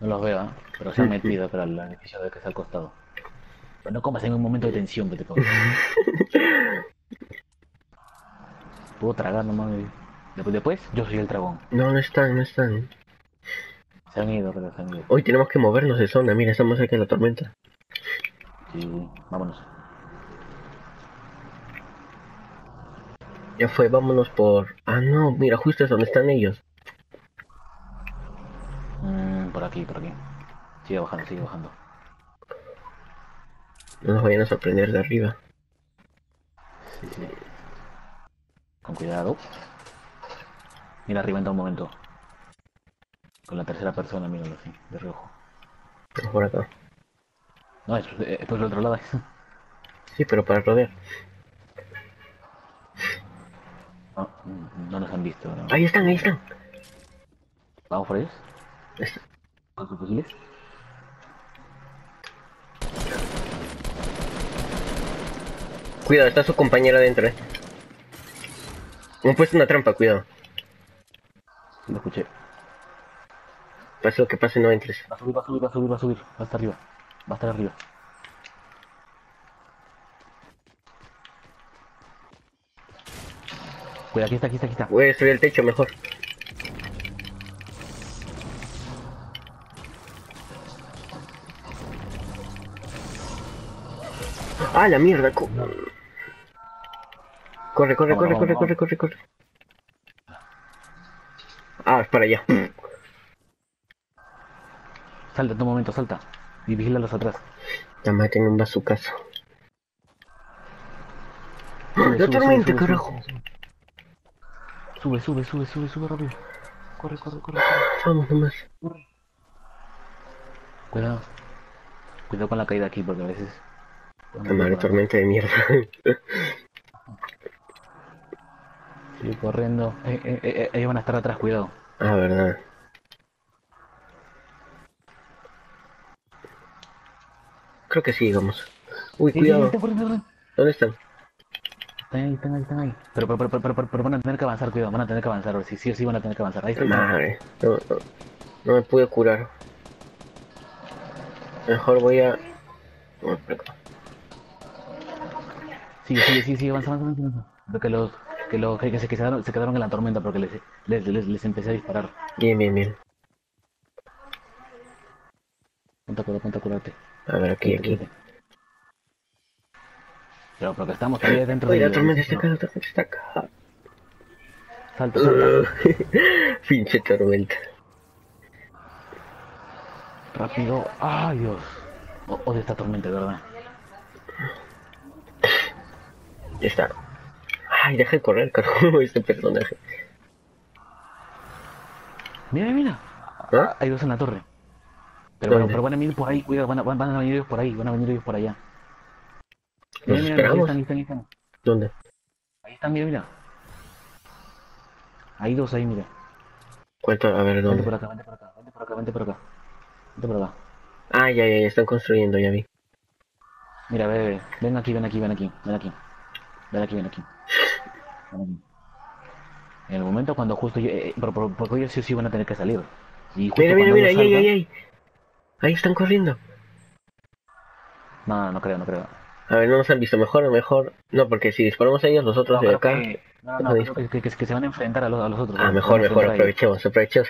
No los veo, ¿eh? Pero se han metido para el edificio de que está al costado. Pero no comas en un momento de tensión que te causa. Puedo tragar nomás. Después, yo soy el dragón. No, no están, no están. Se han ido, pero se han ido. Hoy tenemos que movernos de zona, mira, estamos aquí en la tormenta. Sí, vámonos. Ya fue, vámonos por... Ah, no, mira, justo es donde están ellos. Por aquí, por aquí. Sigue bajando, sigue bajando. No nos vayan a sorprender de arriba. Sí, sí. Con cuidado. Mira arriba en todo momento. Con la tercera persona, míralo así, de reojo. Por acá. No, es por el otro lado. Sí, pero para rodear. No, no nos han visto, no. Ahí están, ahí están. ¿Vamos por ellos? Es- ¿Con sus fusiles? Cuidado, está su compañera adentro, Me han puesto una trampa, cuidado. Sí, lo escuché. Pase lo que pase, no entres. Va a subir, va a subir, va a subir, va a subir. Va a estar arriba. Va a estar arriba. Cuidado, aquí está, aquí está, aquí está. Voy a subir el techo mejor. ¡Ah, la mierda! Corre, corre, Vámonos, corre, corre, vámonos, corre, vámonos. corre, corre. Ah, es para allá. Salta en tu momento, salta. Y vigílalos atrás. Ya maten un bazucazo. Sube, ¡La sube, sube, tormenta, sube, sube, carajo! sube, sube. Sube, sube, sube, sube rápido. Corre, corre, corre, corre. Vamos nomás. Corre. Cuidado. Cuidado con la caída aquí porque a veces pueden La venir madre por acá. tormenta de mierda. Sigue corriendo. Ellos van a estar atrás, cuidado. Ah, verdad. Creo que sí, vamos. Uy, Sí, sí, sí, cuidado. están corriendo, corriendo. ¿Dónde están? Están ahí, están ahí, están ahí. Pero van a tener que avanzar, cuidado. Van a tener que avanzar. Sí, sí o sí van a tener que avanzar. Ahí La está, cuidado. madre. No, no, no me pude curar. Mejor voy a... No, por acá. Sigue, sigue, sigue, sigue, avanza, avanza, avanza, avanza. Veo que se quedaron en la tormenta porque les empecé a disparar. Bien, bien, bien. Ponte a curarte. A ver, aquí, Cuídate, aquí. cuídate. Pero porque estamos todavía dentro Uy, la del tormenta está edificio, acá, ¿no? la tormenta está acá. Salta, salta. Pinche tormenta. Rápido. ¡Ay, Dios! Odio esta tormenta, de verdad. Ya está. Ay, deja de correr, carajo, este personaje. Mira, mira. ¿Ah? Hay dos en la torre. ¿Dónde? Pero van a venir por ahí, cuidado. Van a venir ellos por ahí. Van a venir ellos por allá. ¿Nos Mira, mira, ahí esperamos? están, ahí están, ahí están. ¿Dónde? Ahí están, mira, mira. Hay dos ahí, mira. Cuento, a ver, Vente ¿dónde? por acá, vente por acá, vente por acá, vente por acá. Vente por acá. Ah, ya, ya, ya están construyendo, ya vi. Mira, ve. Ven aquí, ven aquí, ven aquí, ven aquí. Ven aquí, ven aquí. Ven aquí. En el momento cuando justo porque ellos sí o sí van a tener que salir. Y Mira, justo mira, cuando mira, ellos ahí, ahí, ahí, salgan. ahí. Ahí están corriendo. No, no creo, no creo. A ver, no nos han visto, mejor o mejor. No, porque si disparamos a ellos, los otros No, de creo acá. que. No, Van no, a creo disparar. que se van a enfrentar a los otros. Ah, Se van mejor, a mejor, enfrentar a ellos. aprovechemos, aprovechemos.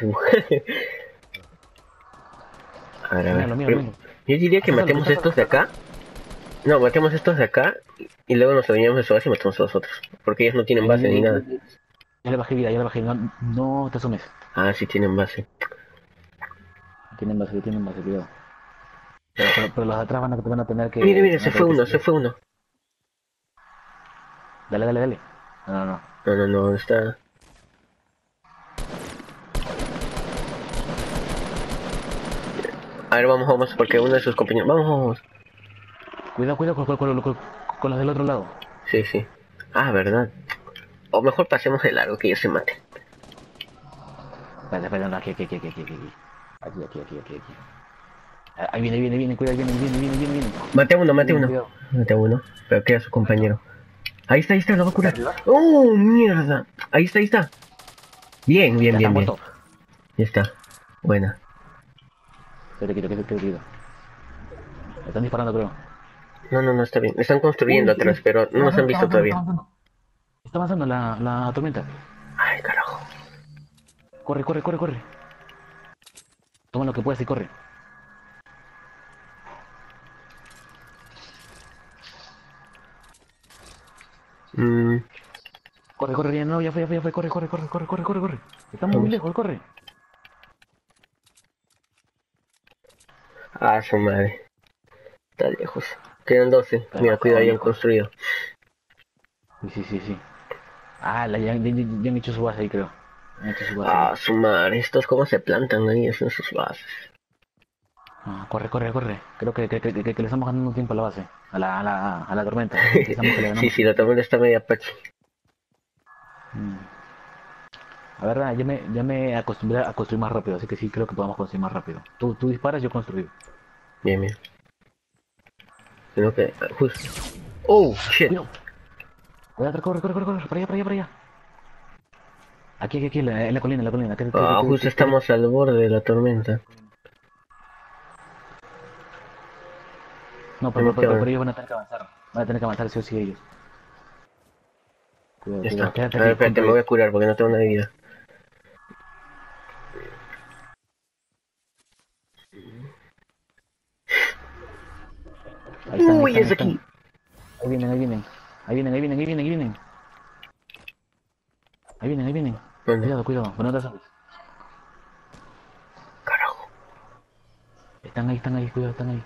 A ver, a ver. Míralo, míralo, míralo. Yo diría que Acércalo, matemos acércalo, estos de acércalo. acá. No, matemos estos de acá. Y luego nos alineamos de su base y matamos a los otros. Porque ellos no tienen base ni nada. Ya le bajé vida, ya le bajé. No, no te asomes. Ah, sí tienen base. Tienen base, cuidado. Pero los de atrás van a tener Mire, que. mire, Van a se tener fue que uno, se salir. fue uno. Dale, dale, dale. No, no, no. No, no, no, está. A ver, vamos, vamos, porque uno de sus compañeros. Vamos, vamos. Cuidado, cuidado con los del otro lado. Sí, sí. Ah, verdad. O mejor pasemos de largo que ellos se maten. Espera, espera, no, aquí. Aquí. Ahí viene, cuidado, viene. Mate a uno, mate a Viene, uno. cuidado. Mate a uno. Pero queda su compañero. Ahí está, lo va a curar. ¿Arriba? ¡Oh, mierda! Ahí está. Bien, bien, Ya está bien, bien. muerto. Ya está. Buena. quédate quieto. Me están disparando, creo. No, está bien. Están construyendo atrás, pero no nos han visto todavía. Está avanzando la tormenta. Ay, carajo. Corre. Toma lo que puedas y corre. Mm, Corre, ya no, ya fue, corre. Estamos muy vamos. lejos, corre. Ah, su madre. Está lejos. Quedan 12. Mira, cuidado, ya han construido. Sí. Ah, ya han hecho su base ahí, creo. Han hecho su base ahí. Ah, su madre. Estos cómo se plantan ahí en sus bases. Ah, corre. Creo que le estamos ganando tiempo a la base. A la tormenta. Pensamos que le ganamos. Sí, la tormenta está media pachi. Mm. A ver, ya me acostumbré a construir más rápido, así que sí creo que podemos construir más rápido. Tú disparas, yo construyo. Bien. Sino que, justo. Oh, shit. Cuidado, corre, para allá. Aquí, en la colina, Ah, justo estamos al borde de la tormenta. No, pero ellos van a tener que avanzar. Van a tener que avanzar sí o sí ellos. Ya está. Quédate A ver, aquí, espérate, me voy a curar porque no tengo una vida. Uy, es aquí. Ahí vienen. Ahí vienen. ¿Dónde? Cuidado, pero no te sabes. Carajo. Están ahí, cuidado, están ahí.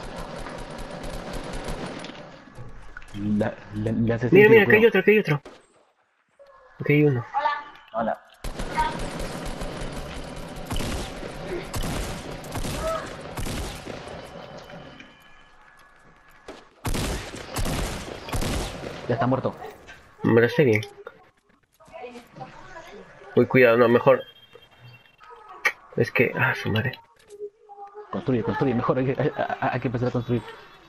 Le haces Mira, sentido, acá hay cuidado. otro. Aquí hay uno. Hola. Ya está muerto. Me parece bien. Uy, cuidado, no, mejor. Es que, su madre. Construye, mejor hay que empezar a construir.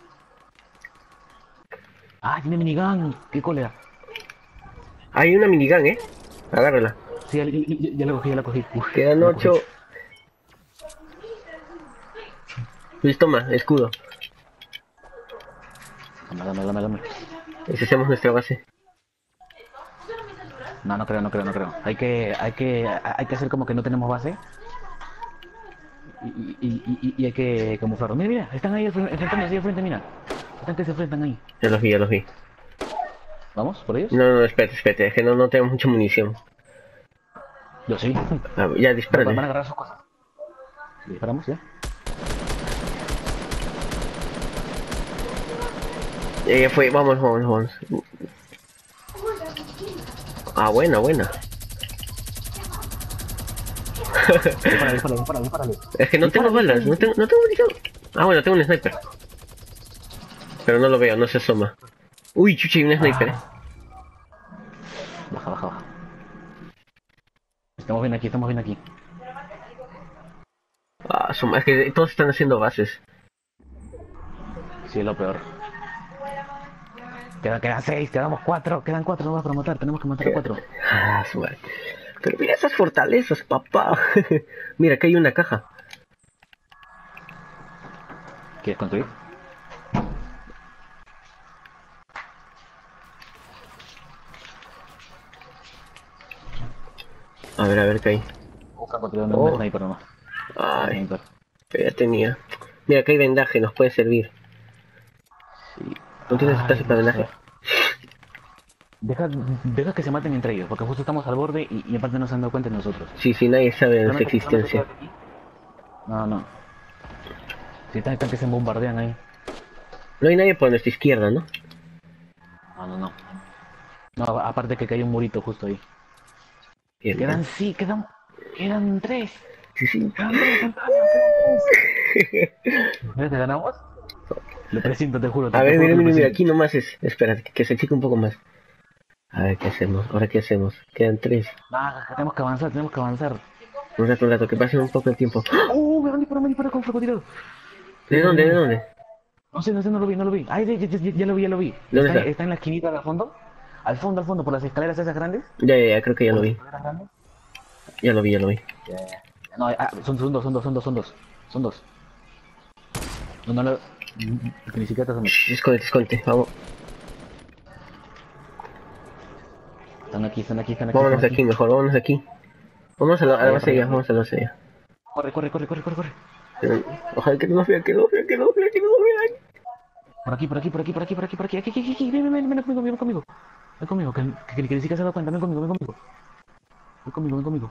Ah, tiene minigun, qué cólera. Hay una minigun, agárrala. Sí, ya la cogí. Uf, Quedan ya la cogí. 8. Luis, toma, escudo. Dame. Esa hacemos nuestra base. No creo. Hay que hacer como que no tenemos base. Y hay que camuflarlo. Mira, están ahí enfrentándose al frente, mira. Están que se enfrentan ahí. Ya los vi. ¿Vamos? ¿Por ellos? No, espérate, es que no tenemos mucha munición. Yo sí. Ya, Van a dispárale. agarrar sus cosas. ¿Disparamos ya? Ya fue, vamos. Ah, buena. Dispárale. Es que no tengo balas, no tengo munición. Ah, bueno, tengo un sniper. Pero no lo veo, no se asoma. Uy, chuchi, hay un sniper, Baja. Estamos bien aquí. Es que todos están haciendo bases. Sí, es lo peor. Quedan 6, quedamos 4, quedan 4 nomás para matar, tenemos que matar a 4. Su madre. Pero mira esas fortalezas, papá. Mira, acá hay una caja. ¿Quieres construir? A ver qué hay. Busca construir un sniper nomás. Ay, pero ya tenía. Mira, acá hay vendaje, nos puede servir. Sí. ¿No tienes espacio para vendaje? Deja que se maten entre ellos, porque justo estamos al borde y aparte no se han dado cuenta de nosotros. Sí, nadie sabe de nuestra existencia. No. Si están que se bombardean ahí. No hay nadie por nuestra izquierda, ¿no? No. No, aparte que hay un murito justo ahí. Bien, Quedan 3. Sí. Quedan 3. ¿Ves que ganamos? Lo presiento, te juro. A ver, mira, aquí nomás es. Espérate, que se achique un poco más. A ver, ¿qué hacemos? ¿Ahora qué hacemos? Quedan 3. Tenemos que avanzar. Un rato, que pase un poco el tiempo. Me van a disparar con francotirador. ¿De dónde? No sé, no lo vi. Ay, ya lo vi. ¿Dónde está? Está en la esquinita al fondo. Al fondo, por las escaleras esas grandes. Ya, creo que ya lo vi. Ya lo vi. No, son dos. No, no lo... Que ni siquiera te asomes. Esconde, esconde, vamos. Están aquí, están aquí, están aquí. Vámonos de están aquí, mejor, vámonos de aquí. Vamos a la base ya, vamos a la base ya. Corre, corre, corre, corre, corre, corre. Ojalá que no nos vean, que no nos vean, que no nos vean, que no nos vean. Por aquí, por aquí, por aquí, por aquí, por aquí, por aquí, aquí, ven, ven, ven conmigo, ven conmigo. Ven conmigo, que ni siquiera se ha dado cuenta, ven conmigo, ven conmigo. Ven conmigo, ven conmigo.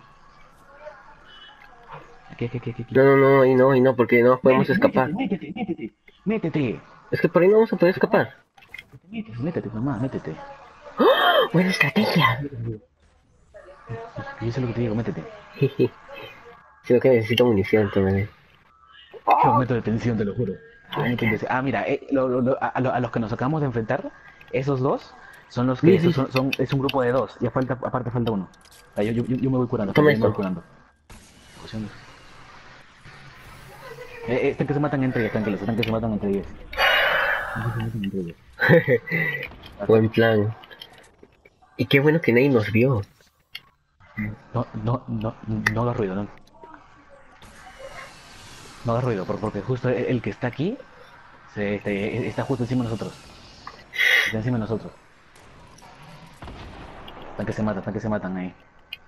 Aquí. No, no, no, y no, porque no podemos escapar. Métete. Es que por ahí no vamos a poder escapar. Métete, mamá, métete. ¡Oh! Buena estrategia. Yo sé lo que te digo, métete. Sino que necesito munición también. Qué momento de tensión, te lo juro. Ah, mira, a los que nos acabamos de enfrentar, esos dos son los que es un grupo de dos. Y aparte falta uno. Yo me voy curando. Toma me voy esto. curando. Están que se matan entre ellos, tranquilos, están que se matan entre ellos. Buen plan. Y qué bueno que nadie nos vio. No hagas ruido, no. No hagas ruido, porque justo el que está aquí está justo encima de nosotros. Está encima de nosotros. Están que se matan ahí.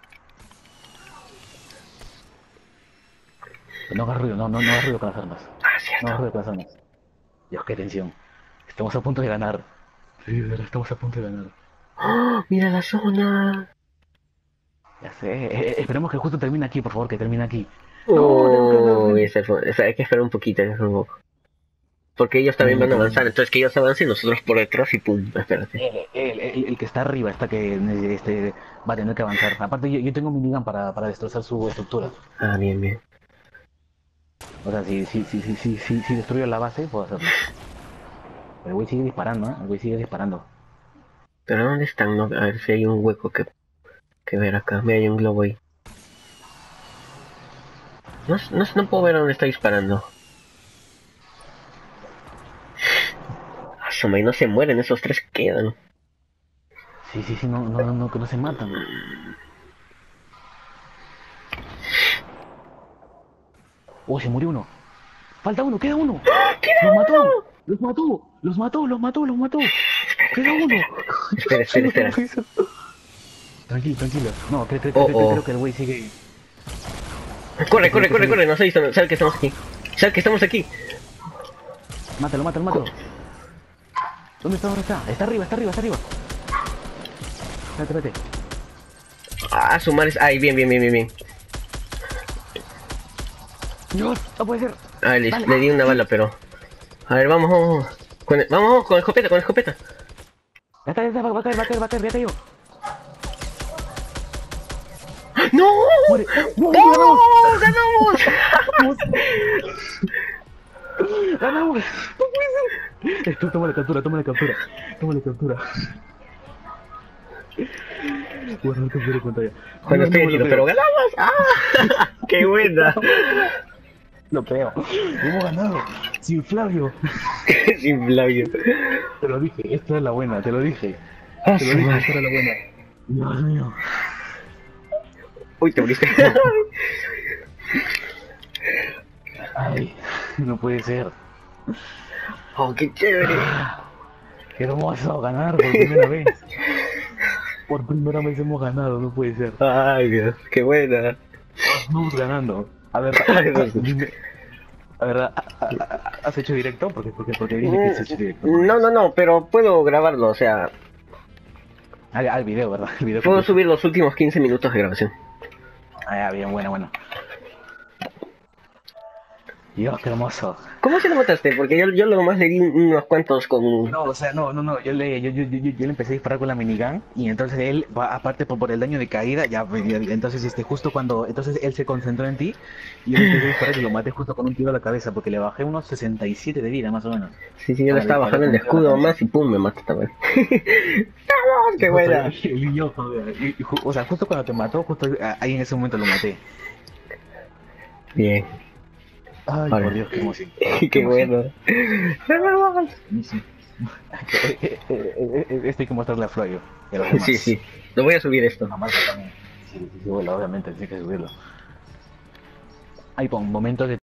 No hagas ruido, no hagas ruido con las armas. Ah, cierto. No hagas ruido con las armas. Dios, qué tensión. Estamos a punto de ganar. Sí, de verdad, estamos a punto de ganar. ¡Oh! ¡Mira la zona! Ya sé, esperemos que justo termine aquí, por favor, que termine aquí. Oh, hay que esperar un poquito, porque ellos también van a avanzar, entonces que ellos avancen y nosotros por detrás y pum, espérate. El que está arriba está que va a tener que avanzar. Aparte yo tengo minigun para destrozar su estructura. Ah, bien, bien. O sea, si destruyo la base, puedo hacerlo. Pero el güey sigue disparando, ¿eh? El güey sigue disparando. Pero ¿dónde están? No, a ver si hay un hueco que ver acá. Mira, hay un globo ahí. No puedo ver a dónde está disparando. Asoma, y no se mueren, esos tres quedan. Sí, no, que no se matan. Oh, se murió uno. Falta uno, queda uno. ¡Los mató. Queda uno. Espera. Tranquilo. No, creo que el güey sigue. Corre, no sé, sabe que estamos aquí. Mátalo. ¿Dónde está ahora? Está arriba. Espérate. Ah, su madre. Ay, bien. Dios, no puede ser. Ah, le di una bala, pero... A ver, vamos. Vamos, con escopeta. Ya está, va a caer, ya cayó. ¡No! ¡Muere! ¡No! ¡Ganamos! ¡No puede ser! Toma la captura. Bueno, te quiero contar ya. Cuando estoy aquí, pero ganamos. ¡Ah! ¡Qué buena! Lo creo. Hemos ganado. Sin Flavio. Sin Flavio. Te lo dije, esta es la buena, te lo dije. Ah, Esta era la buena. Dios mío. Uy, te moriste. Ay, no puede ser. Oh, qué chévere. Qué hermoso ganar por primera vez. Por primera vez hemos ganado, no puede ser. Ay, Dios, qué buena. Vamos ganando. A ver, dime. A ver, ¿has hecho directo? Porque dije que has hecho directo. No, pero puedo grabarlo, o sea... Al video, ¿verdad? El video puedo subir los últimos 15 minutos de grabación. Ah, ya, bien, bueno. Dios, qué hermoso. ¿Cómo se lo mataste? Porque yo lo más le di unos cuantos con... No, o sea, no, yo le empecé a disparar con la minigun y entonces él, aparte por el daño de caída, entonces justo entonces él se concentró en ti y yo le empecé a disparar y lo maté justo con un tiro a la cabeza porque le bajé unos 67 de vida más o menos. Sí, yo le estaba bajando el escudo más y pum, me mataste también. ¡Vamos, qué buena! O sea, justo cuando te mató, justo ahí en ese momento lo maté. Bien. Ay, por Dios, qué emoción. Qué bueno. Esto hay que mostrarle a Flavio. Sí. Lo voy a subir esto. Sí, bueno, obviamente, tienes que subirlo. Hay momentos de